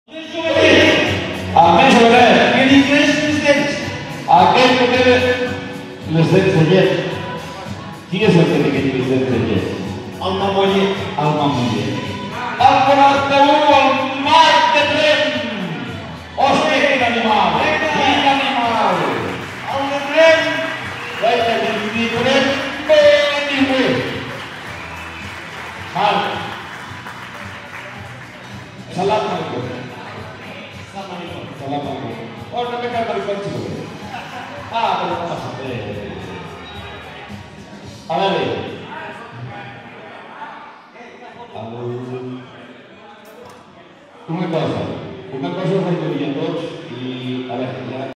Més o menys. En inglès, les dents. Aquell que té les dents de llet. Qui és el que té les dents de llet? El mamollet. El mamollet. El 41, el Marc de Trem. Hòstia, quin animal. Quin animal. El de Trem. Vaja, ni Trem bé ni bé. Marc. Salat maricón. Salat maricón. Oh, no me cae maricón, chico. Ah, pero no pasa. A ver,